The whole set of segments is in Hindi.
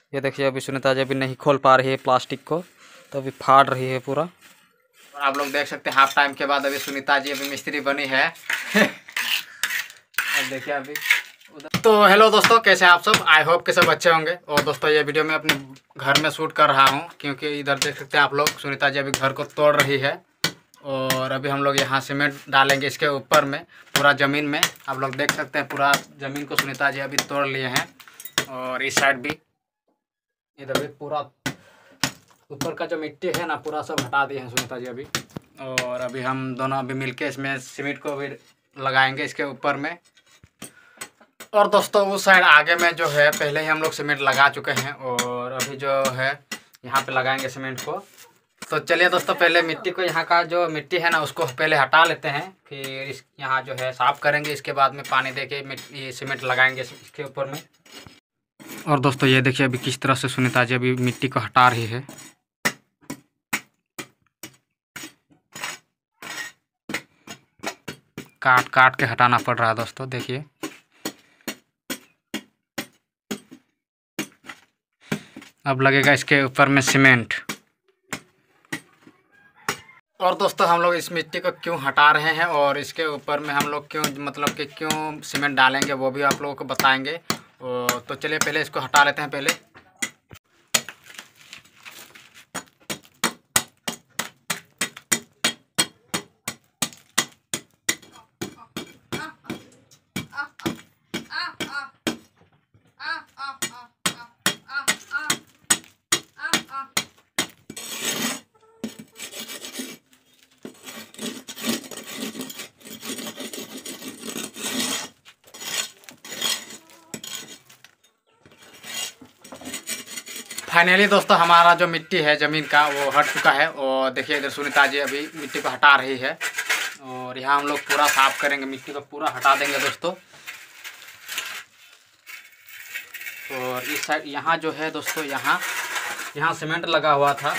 ये देखिए अभी सुनीता जी अभी नहीं खोल पा रही है प्लास्टिक को, तो अभी फाड़ रही है पूरा। और आप लोग देख सकते हैं हाफ टाइम के बाद अभी सुनीता जी अभी मिस्त्री बनी है। अब देखिए अभी उधर। तो हेलो दोस्तों, कैसे हैं आप सब? आई होप के सब अच्छे होंगे। और दोस्तों ये वीडियो मैं अपने घर में शूट कर रहा हूँ, क्योंकि इधर देख सकते हैं आप लोग सुनीता जी अभी घर को तोड़ रही है। और अभी हम लोग यहाँ सीमेंट डालेंगे इसके ऊपर में, पूरा ज़मीन में। आप लोग देख सकते हैं पूरा ज़मीन को सुनीता जी अभी तोड़ लिए हैं। और इस साइड भी, इधर भी पूरा ऊपर का जो मिट्टी है ना पूरा सब हटा दिए हैं सुनीता जी अभी। और अभी हम दोनों अभी मिलके इसमें सीमेंट को भी लगाएंगे इसके ऊपर में। और दोस्तों उस साइड आगे में जो है पहले ही हम लोग सीमेंट लगा चुके हैं, और अभी जो है यहाँ पे लगाएंगे सीमेंट को। तो चलिए दोस्तों, पहले मिट्टी को, यहाँ का जो मिट्टी है ना उसको पहले हटा लेते हैं, फिर इस यहाँ जो है साफ़ करेंगे। इसके बाद में पानी दे के ये सीमेंट लगाएंगे इसके ऊपर में। और दोस्तों ये देखिए अभी किस तरह से सुनीता जी अभी मिट्टी को हटा रही है। काट काट के हटाना पड़ रहा है दोस्तों, देखिए। अब लगेगा इसके ऊपर में सीमेंट। और दोस्तों हम लोग इस मिट्टी को क्यों हटा रहे हैं और इसके ऊपर में हम लोग क्यों, मतलब कि क्यों सीमेंट डालेंगे, वो भी आप लोगों को बताएंगे। तो चलिए पहले इसको हटा लेते हैं पहले। फाइनली दोस्तों हमारा जो मिट्टी है ज़मीन का वो हट चुका है। और देखिए इधर सुनीता जी अभी मिट्टी को हटा रही है। और यहाँ हम लोग पूरा साफ करेंगे, मिट्टी को पूरा हटा देंगे दोस्तों। और इस साइड यहाँ जो है दोस्तों, यहाँ सीमेंट लगा हुआ था।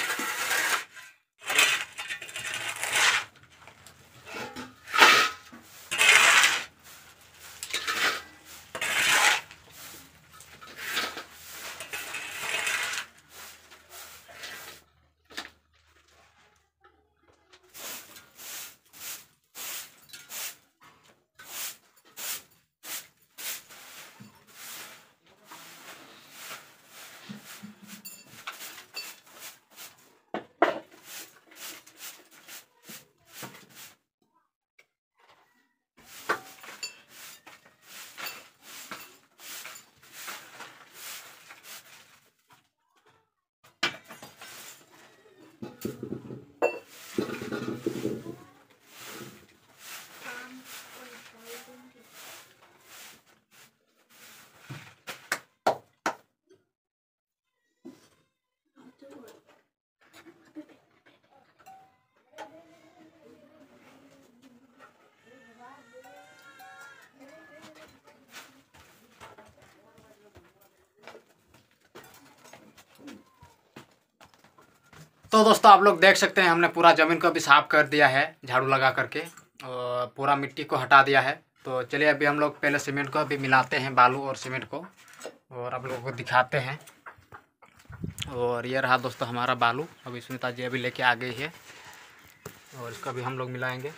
तो दोस्तों आप लोग देख सकते हैं हमने पूरा ज़मीन को भी साफ़ कर दिया है झाड़ू लगा करके, और पूरा मिट्टी को हटा दिया है। तो चलिए अभी हम लोग पहले सीमेंट को अभी मिलाते हैं, बालू और सीमेंट को, और आप लोगों को दिखाते हैं। और ये रहा दोस्तों हमारा बालू, अभी सुनीता जी अभी लेके आ गई है। और इसका भी हम लोग मिलाएंगे।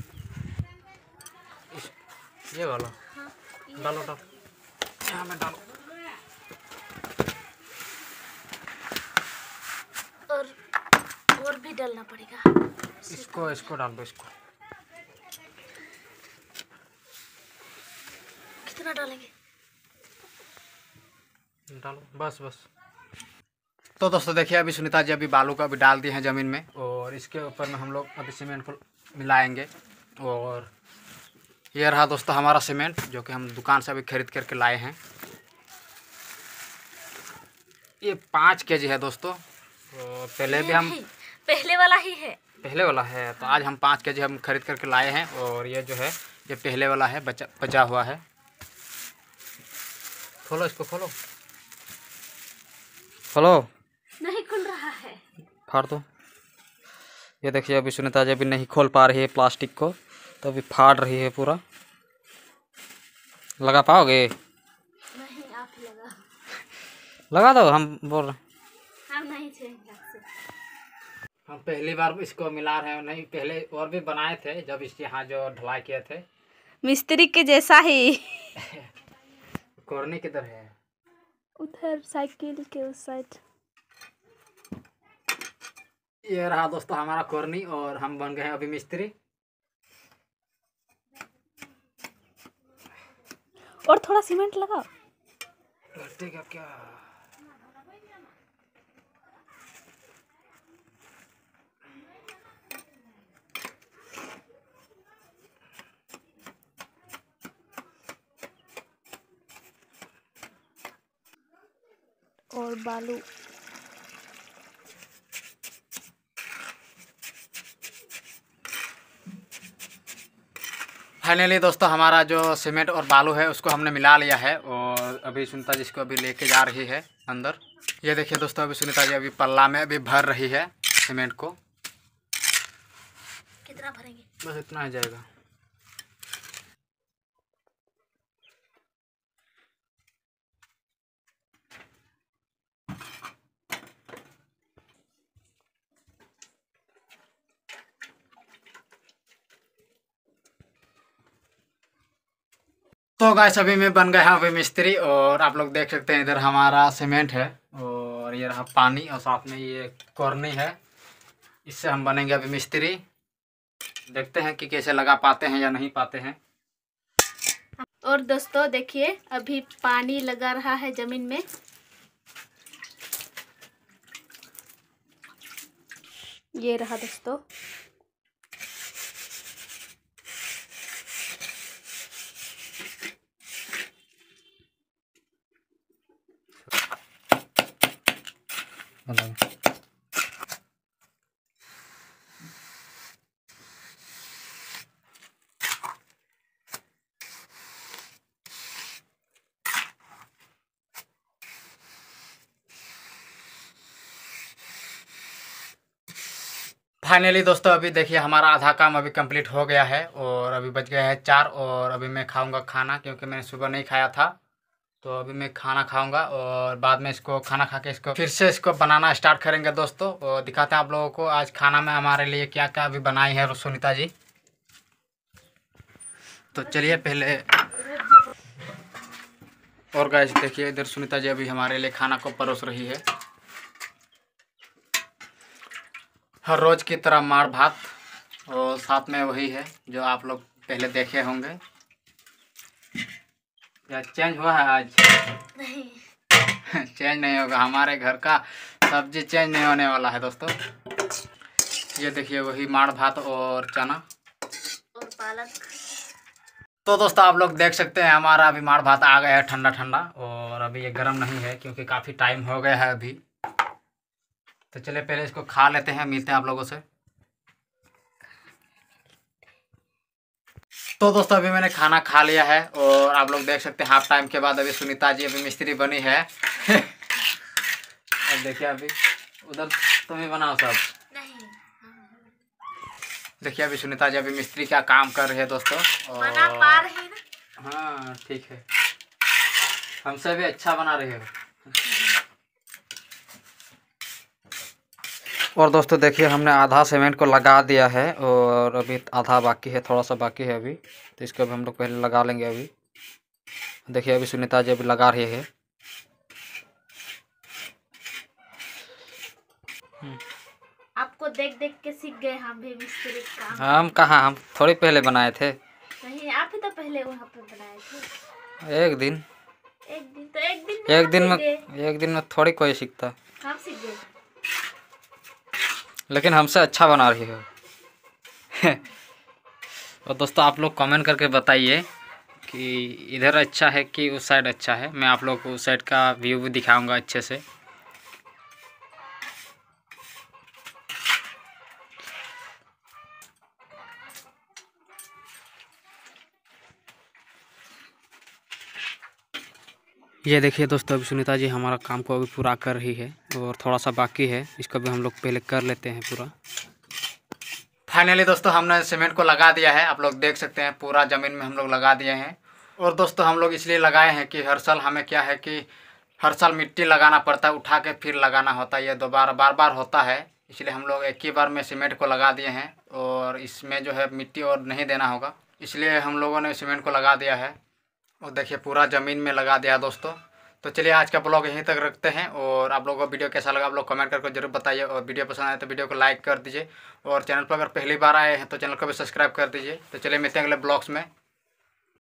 ये वाला डालो डालो, यहाँ में डालो। और भी डालना पड़ेगा। इसको डाल दो। इसको कितना डालेंगे? डालो, बस बस। तो दोस्तों देखिए अभी सुनीता जी अभी बालू को अभी डाल दिए हैं ज़मीन में, और इसके ऊपर में हम लोग अभी सीमेंट को मिलाएंगे। और ये रहा दोस्तों हमारा सीमेंट, जो कि हम दुकान से अभी खरीद करके लाए हैं। ये 5 kg है दोस्तों। तो पहले भी हम पहले वाला ही है। पहले वाला है, तो आज हम 5 kg हम खरीद करके लाए हैं। और ये जो है ये पहले वाला है, बचा हुआ है। खोलो इसको, खोलो नहीं खुल रहा है, फाड़ दो। ये देखिए अभी सुनीता जी अभी नहीं खोल पा रही है प्लास्टिक को, तो अभी फाड़ रही है पूरा। लगा पाओगे? नहीं, आप लगा। लगा दो, हम बोल रहे हैं। हम नहीं छेड़ेंगे आपसे। हम पहली बार इसको मिला रहे हैं, नहीं पहले और भी बनाए थे जब इस यहाँ जो ढलाई किए थे। मिस्त्री के जैसा ही। कोरनी किधर है? उधर साइकिल के उस साइड। ये रहा दोस्तों हमारा कोरनी, और हम बन गए हैं अभी मिस्त्री। और थोड़ा सीमेंट लगाओ। लगेगा क्या? और बालू। फाइनली दोस्तों हमारा जो सीमेंट और बालू है उसको हमने मिला लिया है, और अभी सुनीता जी इसको अभी लेके जा रही है अंदर। ये देखिए दोस्तों अभी सुनीता जी अभी पल्ला में अभी भर रही है सीमेंट को। कितना भरेंगे? बस इतना ही जाएगा। तो गाइस अभी मैं बन गया अभी मिस्त्री, और आप लोग देख सकते हैं इधर हमारा सीमेंट है और ये रहा पानी, और साथ में ये कोरनी है। इससे हम बनेंगे अभी मिस्त्री। देखते हैं कि कैसे लगा पाते हैं या नहीं पाते हैं। और दोस्तों देखिए अभी पानी लगा रहा है जमीन में। ये रहा दोस्तों। फाइनली दोस्तों अभी देखिए हमारा आधा काम अभी कंप्लीट हो गया है, और अभी बच गया है 4, और अभी मैं खाऊंगा खाना, क्योंकि मैंने सुबह नहीं खाया था। तो अभी मैं खाना खाऊंगा, और बाद में इसको खाना खा के इसको फिर से इसको बनाना स्टार्ट करेंगे दोस्तों। और दिखाते हैं आप लोगों को आज खाना में हमारे लिए क्या क्या अभी बनाई है सुनीता जी। तो चलिए पहले, और गाइस देखिए इधर सुनीता जी अभी हमारे लिए खाना को परोस रही है। हर रोज की तरह मार भात, और साथ में वही है जो आप लोग पहले देखे होंगे। या चेंज हुआ है आज? नहीं। चेंज नहीं होगा, हमारे घर का सब्जी चेंज नहीं होने वाला है दोस्तों। ये देखिए वही मार भात और चना और पालक। तो दोस्तों आप लोग देख सकते हैं हमारा अभी मार भात आ गया है ठंडा ठंडा, और अभी ये गर्म नहीं है क्योंकि काफ़ी टाइम हो गया है अभी। तो चलिए पहले इसको खा लेते हैं, मिलते हैं आप लोगों से। तो दोस्तों अभी मैंने खाना खा लिया है, और आप लोग देख सकते हैं हाफ टाइम के बाद अभी सुनीता जी अभी मिस्त्री बनी है। और देखिए अभी उधर तुम ही बनाओ सब। नहीं। देखिए अभी सुनीता जी अभी मिस्त्री का काम कर रही है दोस्तों। बना पा रही है ना? हाँ ठीक है, हमसे भी अच्छा बना रही हो। और दोस्तों देखिए हमने आधा सीमेंट को लगा दिया है, और अभी आधा बाकी है, थोड़ा सा बाकी है अभी। तो इसको भी हम लोग पहले लगा लेंगे अभी। देखिए अभी सुनीता जी अभी लगा रही है। आपको देख देख के सीख गए हम भी मिस्त्री का काम। हम कहाँ, हम थोड़ी पहले बनाए थे। नहीं, आप ही तो पहले वहाँ पे बनाए थे। एक दिन तो एक दिन एक दिन में थोड़ी कोई सीखता। हम सीख गए। लेकिन हमसे अच्छा बना रही हो। और दोस्तों आप लोग कमेंट करके बताइए कि इधर अच्छा है कि उस साइड अच्छा है। मैं आप लोग को उस साइड का व्यू भी दिखाऊंगा अच्छे से। ये देखिए दोस्तों अभी सुनीता जी हमारा काम को अभी पूरा कर रही है, और थोड़ा सा बाकी है, इसको भी हम लोग पहले कर लेते हैं पूरा। फाइनली दोस्तों हमने सीमेंट को लगा दिया है, आप लोग देख सकते हैं पूरा ज़मीन में हम लोग लगा दिए हैं। और दोस्तों हम लोग इसलिए लगाए हैं कि हर साल हमें क्या है कि हर साल मिट्टी लगाना पड़ता है, उठा के फिर लगाना होता है। ये दोबारा बार बार होता है, इसलिए हम लोग एक ही बार में सीमेंट को लगा दिए हैं। और इसमें जो है मिट्टी और नहीं देना होगा, इसलिए हम लोगों ने सीमेंट को लगा दिया है। और देखिए पूरा ज़मीन में लगा दिया दोस्तों। तो चलिए आज का ब्लॉग यहीं तक रखते हैं। और आप लोगों को वीडियो कैसा लगा आप लोग कमेंट करके जरूर बताइए। और वीडियो पसंद आए तो वीडियो को लाइक कर दीजिए। और चैनल पर अगर पहली बार आए हैं तो चैनल को भी सब्सक्राइब कर दीजिए। तो चलिए मिलते हैं अगले ब्लॉग्स में।